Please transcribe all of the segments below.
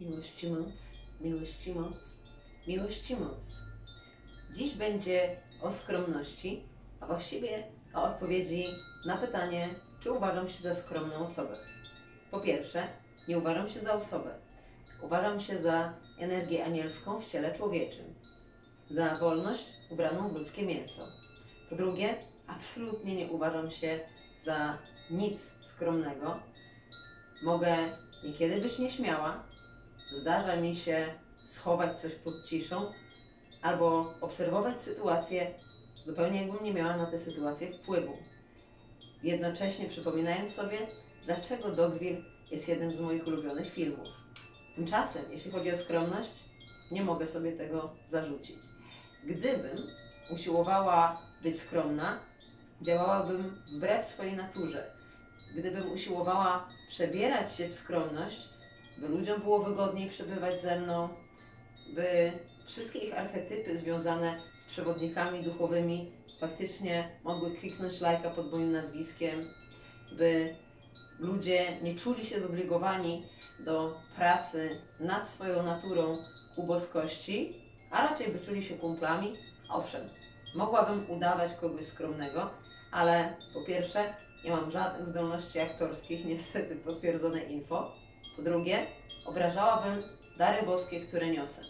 Miłości moc, miłości moc, miłości moc. Dziś będzie o skromności, a właściwie o odpowiedzi na pytanie, czy uważam się za skromną osobę. Po pierwsze, nie uważam się za osobę. Uważam się za energię anielską w ciele człowieczym. Za wolność ubraną w ludzkie mięso. Po drugie, absolutnie nie uważam się za nic skromnego. Mogę niekiedy być nieśmiała. Zdarza mi się schować coś pod ciszą albo obserwować sytuację zupełnie jakbym nie miała na tę sytuację wpływu. Jednocześnie przypominając sobie, dlaczego Dogville jest jednym z moich ulubionych filmów. Tymczasem, jeśli chodzi o skromność, nie mogę sobie tego zarzucić. Gdybym usiłowała być skromna, działałabym wbrew swojej naturze. Gdybym usiłowała przebierać się w skromność, by ludziom było wygodniej przebywać ze mną, by wszystkie ich archetypy związane z przewodnikami duchowymi faktycznie mogły kliknąć lajka pod moim nazwiskiem, by ludzie nie czuli się zobligowani do pracy nad swoją naturą ku boskości, a raczej by czuli się kumplami. Owszem, mogłabym udawać kogoś skromnego, ale po pierwsze nie mam żadnych zdolności aktorskich, niestety potwierdzone info. Po drugie, obrażałabym dary boskie, które niosę.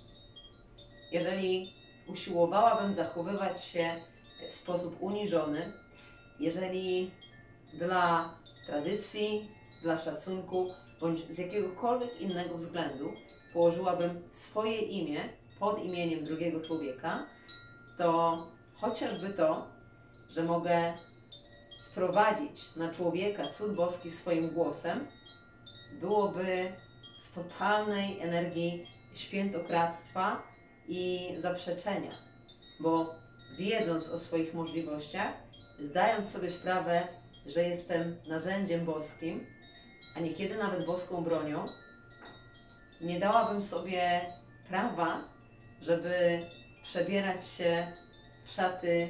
Jeżeli usiłowałabym zachowywać się w sposób uniżony, jeżeli dla tradycji, dla szacunku bądź z jakiegokolwiek innego względu położyłabym swoje imię pod imieniem drugiego człowieka, to chociażby to, że mogę sprowadzić na człowieka cud boski swoim głosem, byłoby w totalnej energii świętokradztwa i zaprzeczenia, bo wiedząc o swoich możliwościach, zdając sobie sprawę, że jestem narzędziem boskim, a niekiedy nawet boską bronią, nie dałabym sobie prawa, żeby przebierać się w szaty,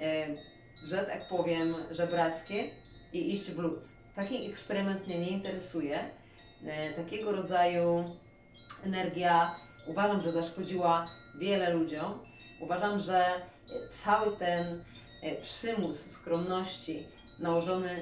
że tak powiem, żebrackie i iść w lód. Taki eksperyment mnie nie interesuje. Takiego rodzaju energia uważam, że zaszkodziła wiele ludziom. Uważam, że cały ten przymus skromności nałożony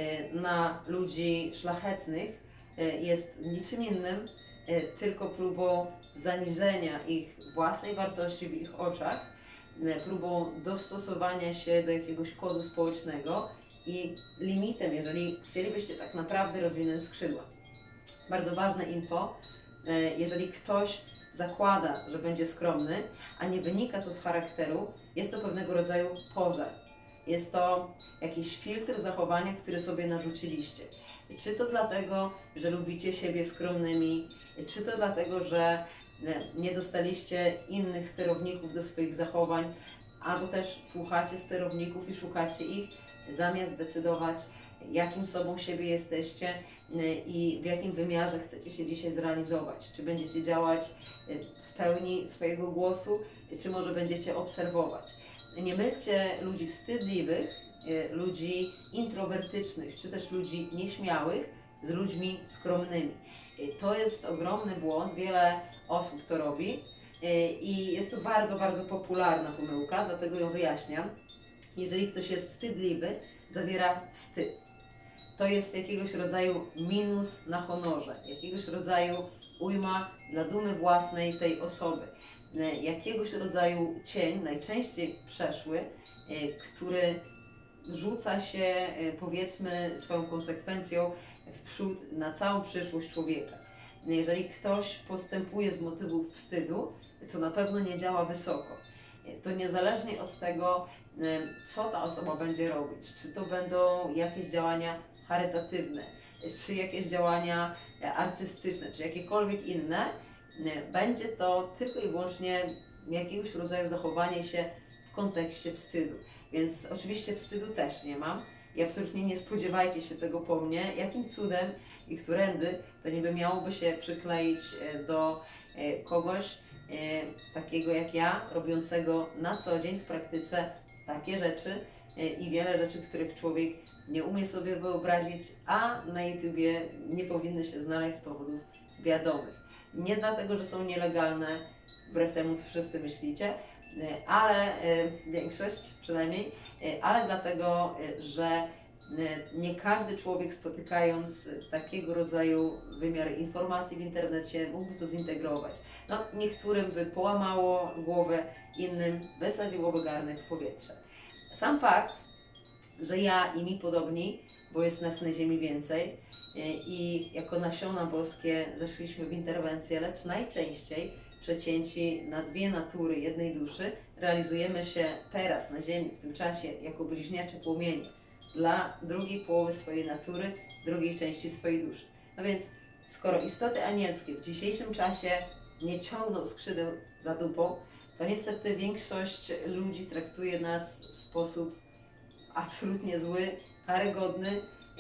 na ludzi szlachetnych jest niczym innym, tylko próbą zaniżenia ich własnej wartości w ich oczach, próbą dostosowania się do jakiegoś kodu społecznego i limitem, jeżeli chcielibyście tak naprawdę rozwinąć skrzydła. Bardzo ważne info, jeżeli ktoś zakłada, że będzie skromny, a nie wynika to z charakteru, jest to pewnego rodzaju poza. Jest to jakiś filtr zachowania, który sobie narzuciliście. Czy to dlatego, że lubicie siebie skromnymi, czy to dlatego, że nie dostaliście innych sterowników do swoich zachowań, albo też słuchacie sterowników i szukacie ich, zamiast decydować, jakim sobą siebie jesteście i w jakim wymiarze chcecie się dzisiaj zrealizować. Czy będziecie działać w pełni swojego głosu, czy może będziecie obserwować. Nie mylcie ludzi wstydliwych, ludzi introwertycznych, czy też ludzi nieśmiałych z ludźmi skromnymi. To jest ogromny błąd, wiele osób to robi i jest to bardzo, bardzo popularna pomyłka, dlatego ją wyjaśniam. Jeżeli ktoś jest wstydliwy, zawiera wstyd. To jest jakiegoś rodzaju minus na honorze, jakiegoś rodzaju ujma dla dumy własnej tej osoby, jakiegoś rodzaju cień, najczęściej przeszły, który rzuca się, powiedzmy, swoją konsekwencją w przód na całą przyszłość człowieka. Jeżeli ktoś postępuje z motywów wstydu, to na pewno nie działa wysoko. To niezależnie od tego, co ta osoba będzie robić, czy to będą jakieś działania charytatywne, czy jakieś działania artystyczne, czy jakiekolwiek inne, będzie to tylko i wyłącznie jakiegoś rodzaju zachowanie się w kontekście wstydu. Więc oczywiście wstydu też nie mam i absolutnie nie spodziewajcie się tego po mnie, jakim cudem i którędy to niby miałoby się przykleić do kogoś takiego jak ja, robiącego na co dzień w praktyce takie rzeczy i wiele rzeczy, których człowiek nie umie sobie wyobrazić, a na YouTubie nie powinny się znaleźć z powodów wiadomych. Nie dlatego, że są nielegalne, wbrew temu, co wszyscy myślicie, ale większość przynajmniej, ale dlatego, że nie każdy człowiek, spotykając takiego rodzaju wymiary informacji w internecie, mógłby to zintegrować. No, niektórym by połamało głowę, innym wysadziłoby garnek w powietrze. Sam fakt, że ja i mi podobni, bo jest nas na ziemi więcej i jako nasiona boskie zeszliśmy w interwencję, lecz najczęściej przecięci na dwie natury jednej duszy, realizujemy się teraz na ziemi, w tym czasie, jako bliźniacze płomienie dla drugiej połowy swojej natury, drugiej części swojej duszy. No więc, skoro istoty anielskie w dzisiejszym czasie nie ciągną skrzydeł za dupą, to niestety większość ludzi traktuje nas w sposób absolutnie zły, karygodny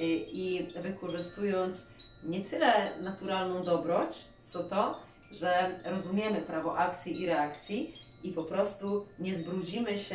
i wykorzystując nie tyle naturalną dobroć, co to, że rozumiemy prawo akcji i reakcji i po prostu nie zbrudzimy się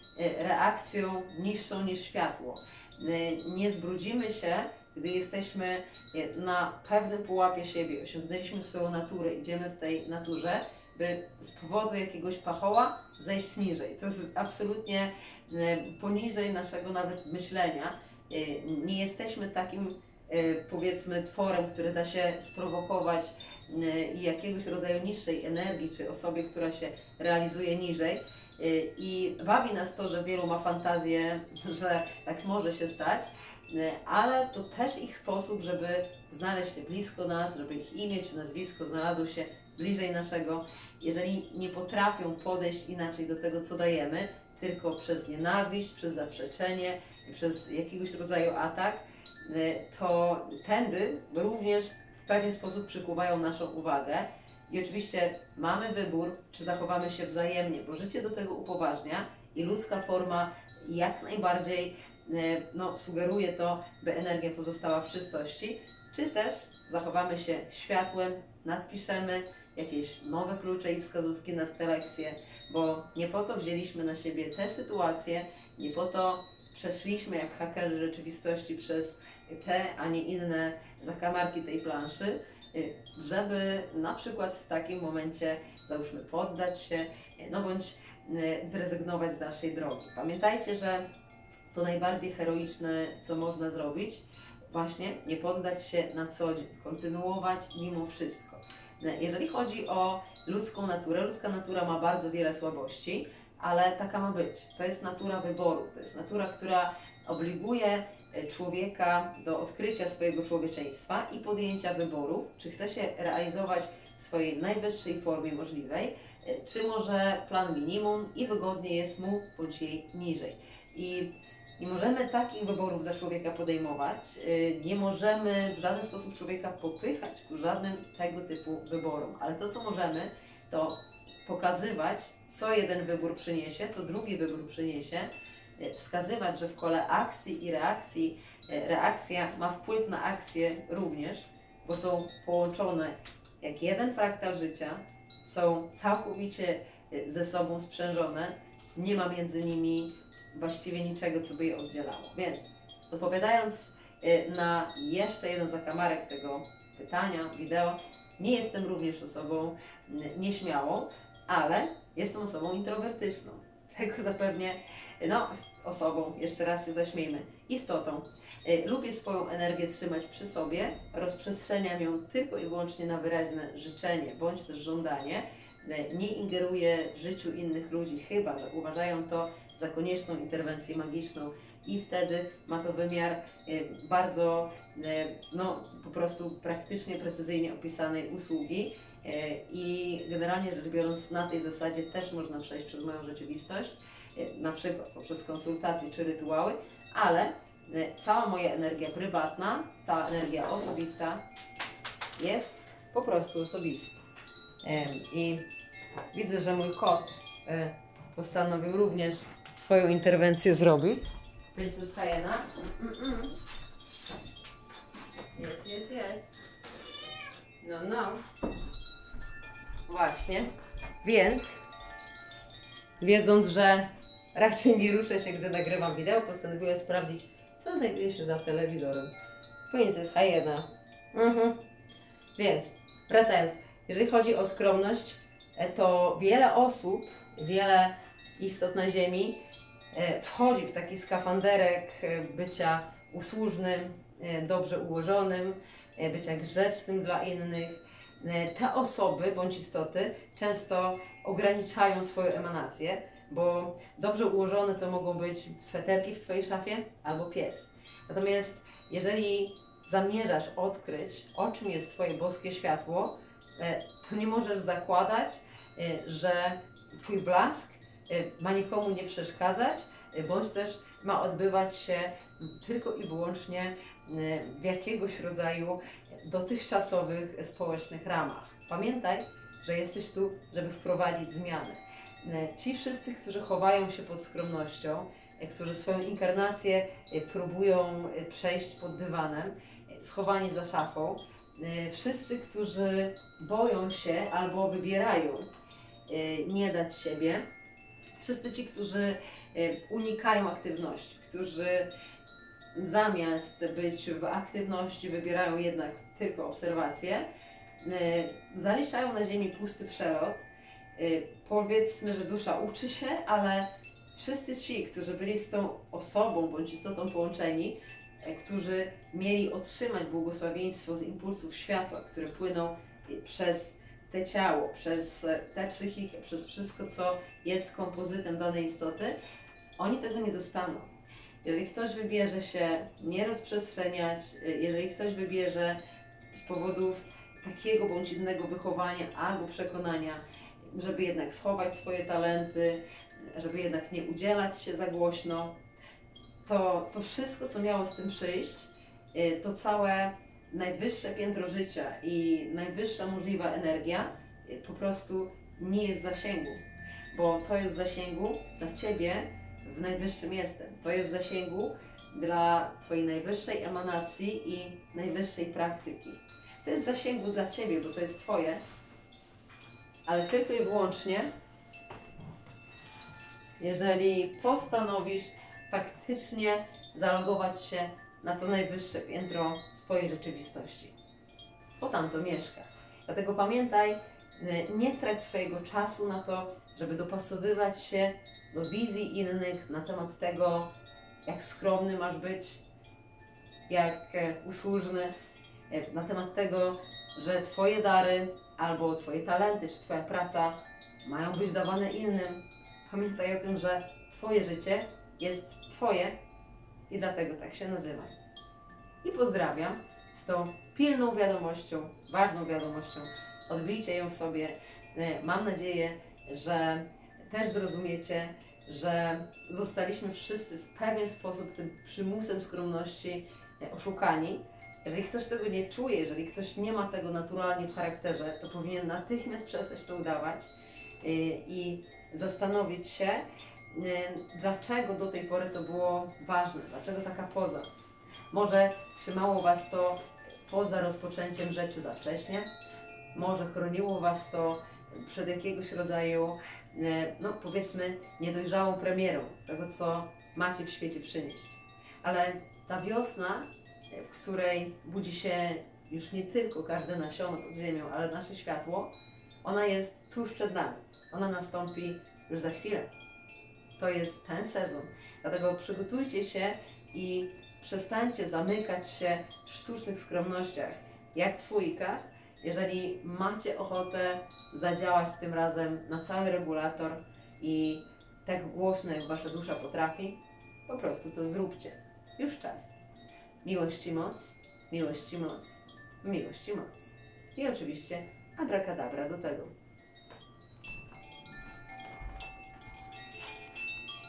reakcją niższą niż światło. Nie zbrudzimy się, gdy jesteśmy na pewnym pułapie siebie, osiągnęliśmy swoją naturę, idziemy w tej naturze, by z powodu jakiegoś pachoła zejść niżej. To jest absolutnie poniżej naszego nawet myślenia. Nie jesteśmy takim, powiedzmy, tworem, który da się sprowokować i jakiegoś rodzaju niższej energii, czy osobie, która się realizuje niżej. I bawi nas to, że wielu ma fantazję, że tak może się stać, ale to też ich sposób, żeby znaleźć się blisko nas, żeby ich imię czy nazwisko znalazło się bliżej naszego. Jeżeli nie potrafią podejść inaczej do tego, co dajemy, tylko przez nienawiść, przez zaprzeczenie, przez jakiegoś rodzaju atak, to tędy również w pewien sposób przykuwają naszą uwagę. I oczywiście mamy wybór, czy zachowamy się wzajemnie, bo życie do tego upoważnia i ludzka forma jak najbardziej sugeruje to, by energia pozostała w czystości, czy też zachowamy się światłem, nadpiszemy jakieś nowe klucze i wskazówki na te lekcje, bo nie po to wzięliśmy na siebie te sytuacje, nie po to przeszliśmy jak hakerzy rzeczywistości przez te, a nie inne zakamarki tej planszy, żeby na przykład w takim momencie, załóżmy, poddać się, no bądź zrezygnować z dalszej drogi. Pamiętajcie, że to najbardziej heroiczne, co można zrobić, właśnie nie poddać się na co dzień, kontynuować mimo wszystko. Jeżeli chodzi o ludzka natura ma bardzo wiele słabości, ale taka ma być. To jest natura wyboru, to jest natura, która obliguje człowieka do odkrycia swojego człowieczeństwa i podjęcia wyborów, czy chce się realizować w swojej najwyższej formie możliwej, czy może plan minimum i wygodnie jest mu bądź jej niżej. I nie możemy takich wyborów za człowieka podejmować, nie możemy w żaden sposób człowieka popychać ku żadnym tego typu wyborom, ale to, co możemy, to pokazywać, co jeden wybór przyniesie, co drugi wybór przyniesie, wskazywać, że w kole akcji i reakcji reakcja ma wpływ na akcję również, bo są połączone jak jeden fraktal życia, są całkowicie ze sobą sprzężone, nie ma między nimi właściwie niczego, co by je oddzielało. Więc odpowiadając na jeszcze jeden zakamarek tego pytania, wideo, nie jestem również osobą nieśmiałą, ale jestem osobą introwertyczną, czego zapewnie, osobą, jeszcze raz się zaśmiejmy, istotą. Lubię swoją energię trzymać przy sobie, rozprzestrzeniam ją tylko i wyłącznie na wyraźne życzenie, bądź też żądanie. Nie ingeruję w życiu innych ludzi, chyba że uważają to za konieczną interwencję magiczną i wtedy ma to wymiar bardzo, po prostu praktycznie, precyzyjnie opisanej usługi i generalnie rzecz biorąc na tej zasadzie też można przejść przez moją rzeczywistość, na przykład poprzez konsultacje czy rytuały, ale cała moja energia prywatna, cała energia osobista jest po prostu osobista. I widzę, że mój kot postanowił również swoją interwencję zrobić. Princess Hyena. Jest. No. Właśnie. Więc, wiedząc, że raczej nie ruszę się, gdy nagrywam wideo, postanowiłem sprawdzić, co znajduje się za telewizorem. Princess Hyena. Więc, wracając. Jeżeli chodzi o skromność, to wiele osób, wiele istot na Ziemi wchodzi w taki skafanderek bycia usłużnym, dobrze ułożonym, bycia grzecznym dla innych. Te osoby bądź istoty często ograniczają swoją emanację, bo dobrze ułożone to mogą być sweterki w Twojej szafie albo pies. Natomiast jeżeli zamierzasz odkryć, o czym jest Twoje boskie światło, to nie możesz zakładać, że Twój blask ma nikomu nie przeszkadzać, bądź też ma odbywać się tylko i wyłącznie w jakiegoś rodzaju dotychczasowych społecznych ramach. Pamiętaj, że jesteś tu, żeby wprowadzić zmianę. Ci wszyscy, którzy chowają się pod skromnością, którzy swoją inkarnację próbują przejść pod dywanem, schowani za szafą, wszyscy, którzy boją się albo wybierają nie dać siebie, wszyscy ci, którzy unikają aktywności, którzy zamiast być w aktywności wybierają jednak tylko obserwację, zaliczają na Ziemi pusty przelot. Powiedzmy, że dusza uczy się, ale wszyscy ci, którzy byli z tą osobą bądź istotą połączeni, którzy mieli otrzymać błogosławieństwo z impulsów światła, które płyną przez te ciało, przez tę psychikę, przez wszystko, co jest kompozytem danej istoty, oni tego nie dostaną. Jeżeli ktoś wybierze się nie rozprzestrzeniać, jeżeli ktoś wybierze z powodów takiego bądź innego wychowania albo przekonania, żeby jednak schować swoje talenty, żeby jednak nie udzielać się za głośno, to wszystko, co miało z tym przyjść, to całe najwyższe piętro życia i najwyższa możliwa energia po prostu nie jest w zasięgu, bo to jest w zasięgu dla Ciebie w najwyższym jestem. To jest w zasięgu dla Twojej najwyższej emanacji i najwyższej praktyki. To jest w zasięgu dla Ciebie, bo to jest Twoje, ale tylko i wyłącznie, jeżeli postanowisz faktycznie zalogować się na to najwyższe piętro swojej rzeczywistości. Bo tam to mieszka. Dlatego pamiętaj, nie trać swojego czasu na to, żeby dopasowywać się do wizji innych na temat tego, jak skromny masz być, jak usłużny, na temat tego, że Twoje dary albo Twoje talenty, czy Twoja praca mają być dawane innym. Pamiętaj o tym, że Twoje życie jest Twoje i dlatego tak się nazywa. I pozdrawiam z tą pilną wiadomością, ważną wiadomością. Odbijcie ją w sobie. Mam nadzieję, że też zrozumiecie, że zostaliśmy wszyscy w pewien sposób tym przymusem skromności oszukani. Jeżeli ktoś tego nie czuje, jeżeli ktoś nie ma tego naturalnie w charakterze, to powinien natychmiast przestać to udawać i zastanowić się, dlaczego do tej pory to było ważne, dlaczego taka poza. Może trzymało Was to poza rozpoczęciem rzeczy za wcześnie, może chroniło Was to przed jakiegoś rodzaju, no powiedzmy, niedojrzałą premierą tego, co macie w świecie przynieść. Ale ta wiosna, w której budzi się już nie tylko każde nasiono pod ziemią, ale nasze światło, ona jest tuż przed nami. Ona nastąpi już za chwilę. To jest ten sezon. Dlatego przygotujcie się i przestańcie zamykać się w sztucznych skromnościach, jak w słoikach. Jeżeli macie ochotę zadziałać tym razem na cały regulator i tak głośno, jak Wasza dusza potrafi, po prostu to zróbcie. Już czas. Miłość i moc, miłość i moc, miłość i moc. I oczywiście abrakadabra do tego.